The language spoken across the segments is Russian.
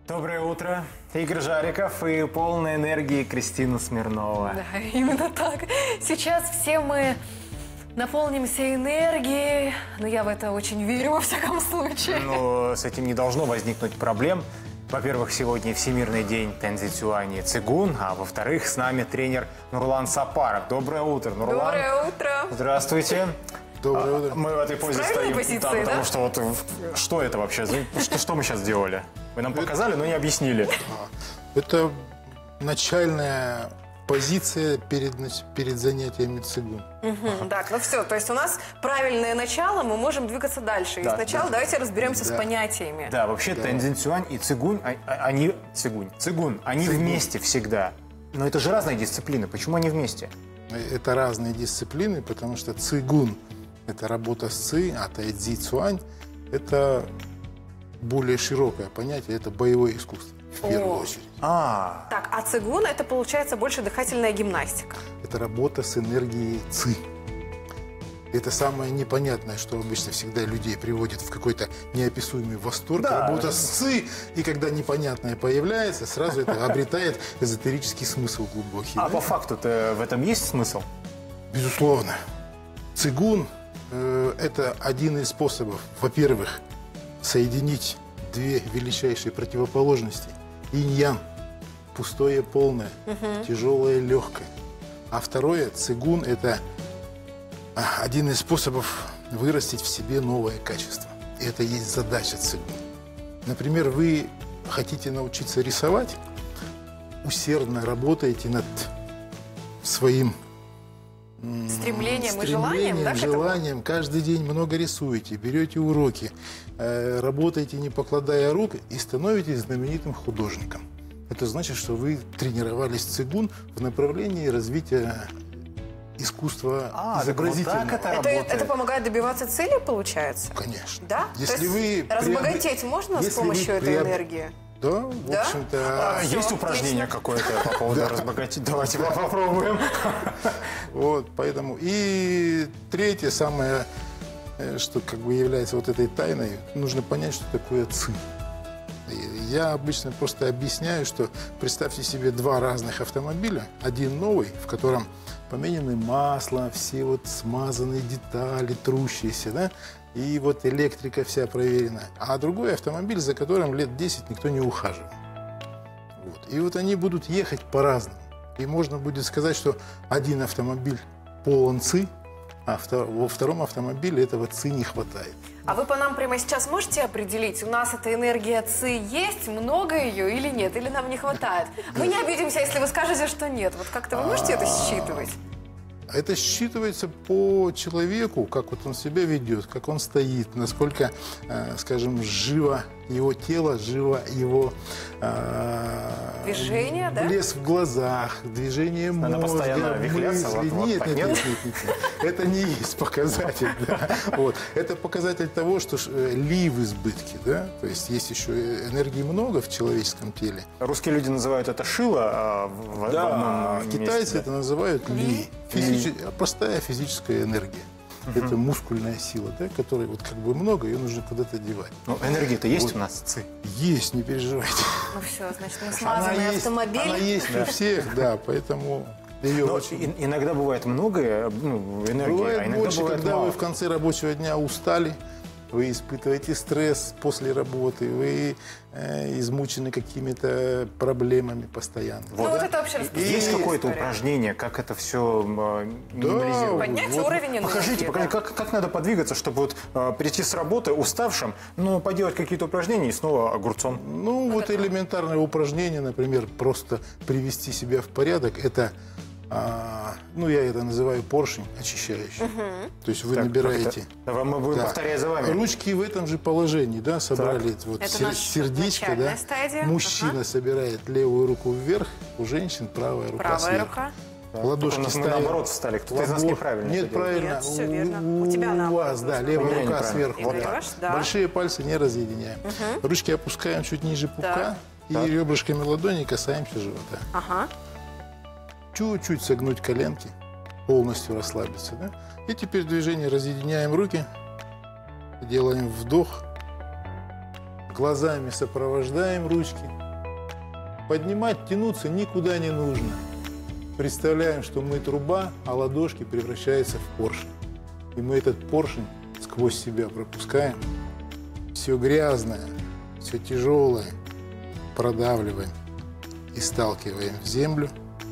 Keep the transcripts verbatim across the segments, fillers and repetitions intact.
Доброе утро. Игорь Жариков и полная энергии Кристина Смирнова. Да, именно так. Сейчас все мы наполнимся энергией, но я в это очень верю, во всяком случае. Но с этим не должно возникнуть проблем. Во-первых, сегодня Всемирный день Тензи Цюань и Цигун, а во-вторых, с нами тренер Нурлан Сапаров. Доброе утро, Нурлан. Доброе утро. Здравствуйте. Доброе утро. Мы в этой позе стоим, позиции, да, да? потому что вот что это вообще? Что, что мы сейчас делали? Вы нам показали, но не объяснили. Это начальная позиция перед, перед занятиями цигун. Угу, ага. Так, ну все, то есть у нас правильное начало, мы можем двигаться дальше. И да, сначала да. давайте разберемся да. с понятиями. Да, вообще да. Тензи Цюань и Цигун, они, цигунь, цигун, они цигун. вместе всегда. Но это же разные дисциплины. Почему они вместе? Это разные дисциплины, потому что цигун – это работа с ци, а тайцзи цюань – это более широкое понятие, это боевое искусство, в первую О. очередь. А. Так, а цигун – это, получается, больше дыхательная гимнастика. Это работа с энергией ци. Это самое непонятное, что обычно всегда людей приводит в какой-то неописуемый восторг. Да. Работа с ци, и когда непонятное появляется, сразу это обретает эзотерический смысл глубокий. А да? по факту-то в этом есть смысл? Безусловно. Цигун э, – это один из способов, во-первых, соединить две величайшие противоположности. Инь-ян – пустое, полное, угу. тяжелое, легкое. А второе – цигун – это один из способов вырастить в себе новое качество. И это есть задача цигун. Например, вы хотите научиться рисовать, усердно работаете над своим Стремлением, Стремлением и желанием, да, желанием. Каждый день много рисуете, берете уроки, э, работаете, не покладая рук, и становитесь знаменитым художником. Это значит, что вы тренировались цигун в направлении развития искусства а, изобразительного. Вот так это, это, это помогает добиваться цели, получается? Конечно. Да? Если То есть вы разбогатеть приоб... можно Если с помощью этой приоб... энергии? Да, в да? общем-то... А, есть все, упражнение какое-то по поводу разбогатеть? Давайте попробуем. Вот, поэтому. И третье, самое, что как бы является вот этой тайной, нужно понять, что такое ци. Я обычно просто объясняю, что представьте себе два разных автомобиля. Один новый, в котором поменены масла, все вот смазанные детали, трущиеся, да? И вот электрика вся проверена. А другой автомобиль, за которым лет десять никто не ухаживал. Вот. И вот они будут ехать по-разному. И можно будет сказать, что один автомобиль полон ци, а во втором автомобиле этого ци не хватает. А вы по нам прямо сейчас можете определить, у нас эта энергия ци есть, много ее или нет, или нам не хватает? Мы не обидимся, если вы скажете, что нет. Вот как-то вы можете это считывать? Это считывается по человеку, как вот он себя ведет, как он стоит, насколько, э, скажем, живо его тело, живо его э, движение, да? блеск в глазах, движение мозга, мысли. Вот, вот, нет, нет, нет? нет, нет, нет. Это не есть показатель. Да. Вот. Это показатель того, что ли в избытке. Да? То есть есть еще энергии много в человеческом теле. Русские люди называют это шило, а в, да, в одном а месте, китайцы да? это называют ли. Физич... Простая физическая энергия. Uh-huh. Это мускульная сила, да, которой вот как бы много, ее нужно куда-то девать. Ну, энергия-то есть вот. У нас, ци? Есть, не переживайте. Ну все, значит, мы смазанный она автомобиль. Есть, она есть у всех, да, поэтому ее Но очень... иногда бывает много ну, энергии, бывает а иногда больше, бывает когда мало. вы в конце рабочего дня устали, вы испытываете стресс после работы, вы э, измучены какими-то проблемами постоянно. Ну, да? вот это вообще распространенная Есть какое-то история. упражнение, как это все э, минимализировать? Поднять вот, уровень энергии. Покажите, покажите, да. как, как надо подвигаться, чтобы вот э, прийти с работы уставшим, но поделать какие-то упражнения и снова огурцом. Ну, вот элементарное упражнение, например, просто привести себя в порядок, это, а, ну, я это называю поршень очищающий. Угу. То есть вы Так, набираете... Давай мы будем Да. повторять за вами. Ручки в этом же положении, да, собрали вот Это сер- наша сердечко, да. начальная стадия. Мужчина Ага. собирает левую руку вверх, у женщин правая рука Правая сверху. рука. Ладошки мы ставим. наоборот встали. Кто-то из нас Ладо- неправильно Нет, это делает. правильно. Нет, всё У- верно. У тебя наоборот вас, да, должно левая быть. рука Неправильно. сверху. И Вот даёшь, так. да. Большие пальцы не разъединяем. Угу. Ручки опускаем чуть ниже пупка. И Так. ребрышками ладони касаемся живота. Ага. Чуть-чуть согнуть коленки. Полностью расслабиться. Да? И теперь движение разъединяем руки. Делаем вдох. глазами сопровождаем ручки. Поднимать, тянуться никуда не нужно. Представляем, что мы труба, а ладошки превращаются в поршень. И мы этот поршень сквозь себя пропускаем. Все грязное, все тяжелое продавливаем и сталкиваем в землю.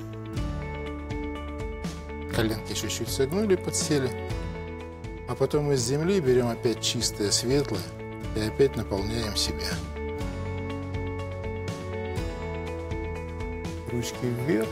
Коленки чуть-чуть согнули, подсели. А потом из земли берем опять чистое, светлое и опять наполняем себя. Ручки вверх.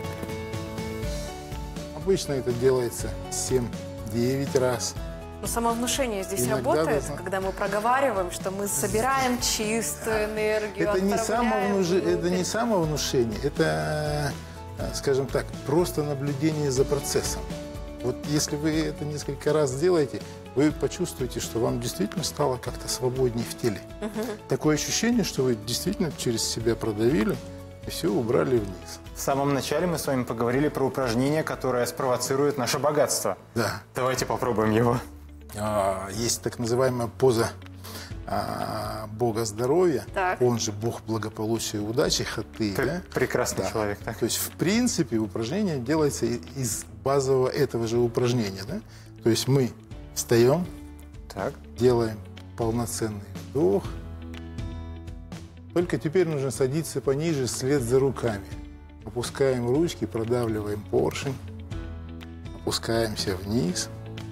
Обычно это делается семь-девять раз. Но самовнушение здесь Иногда работает, должно. когда мы проговариваем, что мы собираем чистую энергию, Это не, отправляем самовнуж... это внутрь. не самовнушение, это, скажем так, просто наблюдение за процессом. Вот если вы это несколько раз сделаете, вы почувствуете, что вам действительно стало как-то свободнее в теле. Угу. Такое ощущение, что вы действительно через себя продавили и все убрали вниз. В самом начале мы с вами поговорили про упражнение, которое спровоцирует наше богатство. Да. Давайте попробуем его. А, есть так называемая поза а, бога здоровья, Так. он же бог благополучия и удачи, хаты. Ты Да? прекрасный Да. человек. Так? То есть, в принципе, упражнение делается и- из базового этого же упражнения. Да? То есть мы встаем, Так. делаем полноценный вдох. Только теперь нужно садиться пониже, вслед за руками. Опускаем ручки, продавливаем поршень. Опускаемся вниз.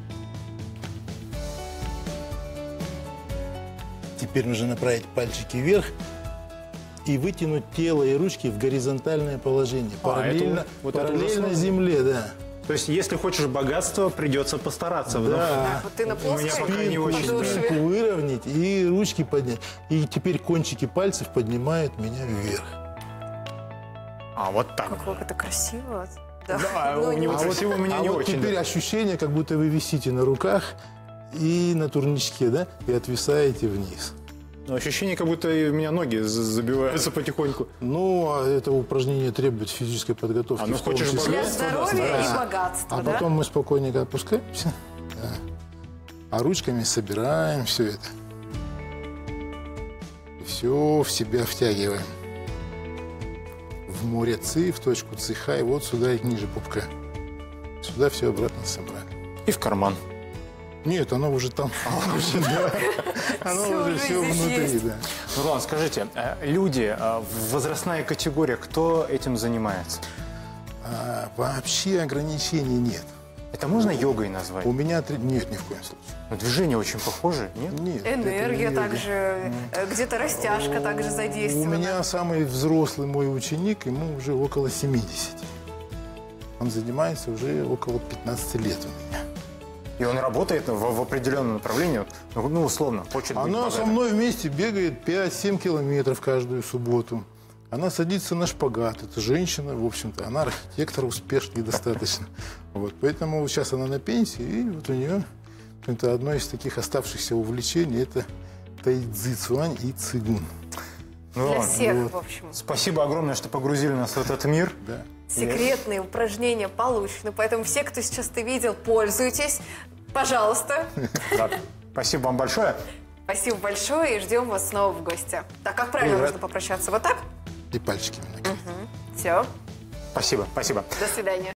Теперь нужно направить пальчики вверх и вытянуть тело и ручки в горизонтальное положение. А, Параллельно, это вот это уже параллельно сложно. земле, да. То есть, если хочешь богатства, придется постараться. Да. Вот ты на У меня плоской пока не очень, подошве. Спинку выровнять и ручки поднять. И теперь кончики пальцев поднимают меня вверх. А, вот так. Как это красиво. Да. Да, Ну, у него не- красиво, у меня а не вот очень. теперь да. ощущение, как будто вы висите на руках и на турничке, да, и отвисаете вниз. Но ощущение, как будто и у меня ноги з- забиваются потихоньку. Ну, а это упражнение требует физической подготовки. А ну в том хочешь числе. Для богатство, здоровья да. и богатства, А да? потом мы спокойненько опускаемся. Да. А ручками собираем все это. И все в себя втягиваем. В море ци, в точку цеха, и вот сюда и ниже пупка. Сюда все обратно собрали. И в карман. Нет, оно уже там. Оно Всё уже уже все здесь внутри, есть. да. Нурлан, скажите, э, люди, э, возрастная категория, кто этим занимается? А, Вообще ограничений нет. Это можно йогой назвать? У меня три... Нет, ни в коем случае. Но движения очень похожи, нет? Нет. это Энергия не также, э, где-то растяжка также У задействована. меня самый взрослый мой ученик, ему уже около семидесяти. Он занимается уже около пятнадцати лет у меня. И он работает в, в определенном направлении, вот, ну, ну, условно, хочет быть Она со богатым. мной вместе бегает пять-семь километров каждую субботу. Она садится на шпагат. Это женщина, в общем-то. Она архитектор успешный достаточно. Вот. Поэтому сейчас она на пенсии, и вот у нее это одно из таких оставшихся увлечений. Это тайцзи цюань и цигун. Ну, Для ладно. всех, вот. в общем. Спасибо огромное, что погрузили нас в этот мир. Да. Секретные упражнения получены. Поэтому все, кто сейчас это видел, пользуйтесь. Пожалуйста. Да. Спасибо вам большое. Спасибо большое и ждем вас снова в гости. Так, как правильно Ура. нужно попрощаться? Вот так? И пальчики. Все. Спасибо, спасибо. До свидания.